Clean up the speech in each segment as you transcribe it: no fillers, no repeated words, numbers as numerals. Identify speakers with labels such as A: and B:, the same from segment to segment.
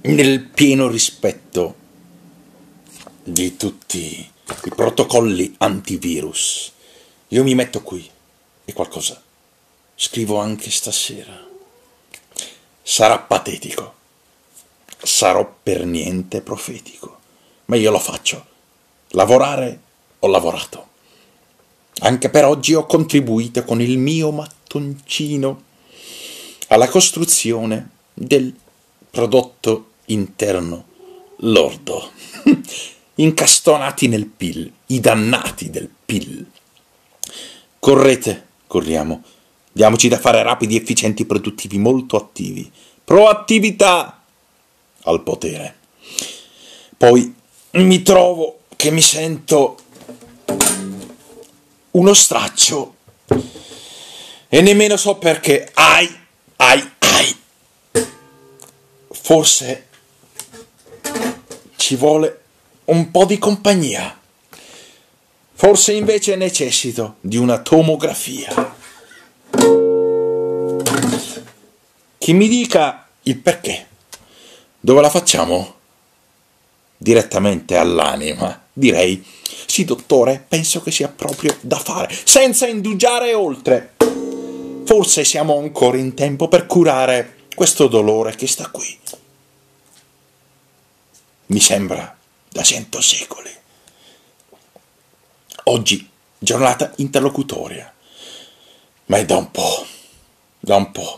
A: nel pieno rispetto di tutti i protocolli antivirus, io mi metto qui e qualcosa scrivo anche stasera. Sarà patetico, sarò per niente profetico, ma io lo faccio. Lavorare ho lavorato. Anche per oggi ho contribuito con il mio mattoncino alla costruzione del prodotto interno lordo. Incastonati nel PIL, i dannati del PIL. Correte, corriamo, diamoci da fare rapidi, efficienti, produttivi, molto attivi. Proattività al potere. Poi mi trovo che mi sento uno straccio e nemmeno so perché. Ai. Forse ci vuole un po' di compagnia. Forse invece necessito di una tomografia. Chi mi dica il perché. Dove la facciamo? Direttamente all'anima. Direi, sì dottore, penso che sia proprio da fare, senza indugiare oltre. Forse siamo ancora in tempo per curare questo dolore che sta qui. Mi sembra da 100 secoli. Oggi, giornata interlocutoria, ma è da un po',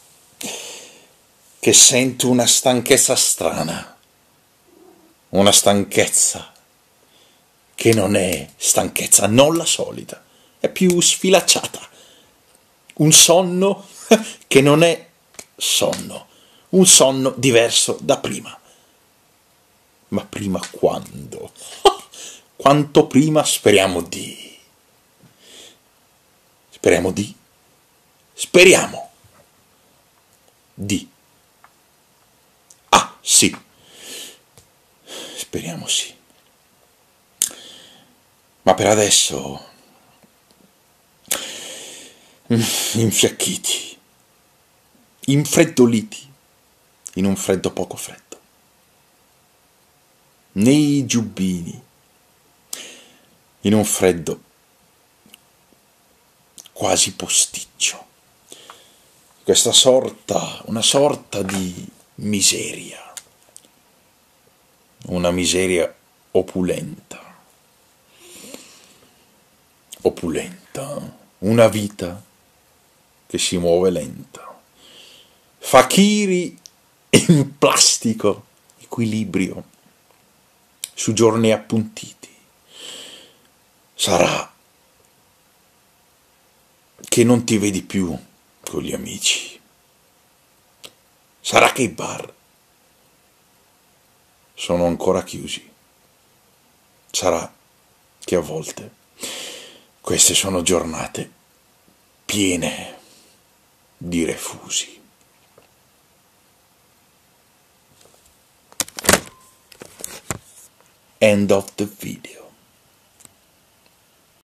A: che sento una stanchezza strana, una stanchezza che non è stanchezza, non la solita, è più sfilacciata, un sonno che non è sonno, un sonno diverso da prima. Ma prima quando? Quanto prima speriamo di... Speriamo di... Ah, sì. Speriamo sì. Ma per adesso... Infiacchiti. Infreddoliti. In un freddo poco freddo. Nei giubbini, in un freddo quasi posticcio. Una sorta di miseria, una miseria opulenta, una vita che si muove lenta, fakiri in plastico, equilibrio, su giorni appuntiti. Sarà che non ti vedi più con gli amici. Sarà che i bar sono ancora chiusi. Sarà che a volte queste sono giornate piene di refusi. End of the video.